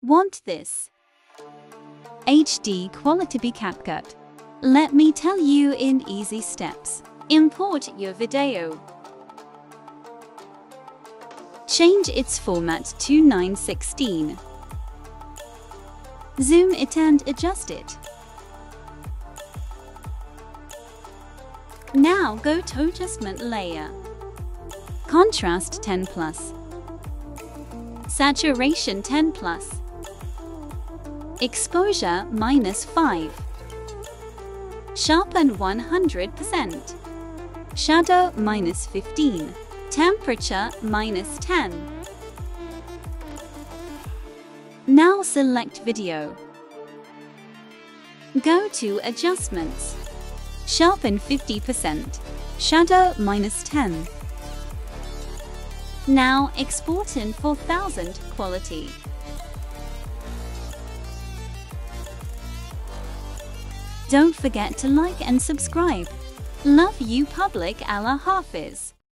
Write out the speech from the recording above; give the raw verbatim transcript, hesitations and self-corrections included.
Want this H D quality Capcut? Let me tell you in easy steps. Import your video. Change its format to nine sixteen. Zoom it and adjust it. Now go to adjustment layer. Contrast ten plus. Saturation ten plus. Exposure minus five. Sharpen one hundred percent. Shadow minus fifteen. Temperature minus ten. Now select video. Go to adjustments. Sharpen fifty percent. Shadow minus ten. Now export in four thousand quality. Don't forget to like and subscribe. Love you, Public. Allah Hafiz.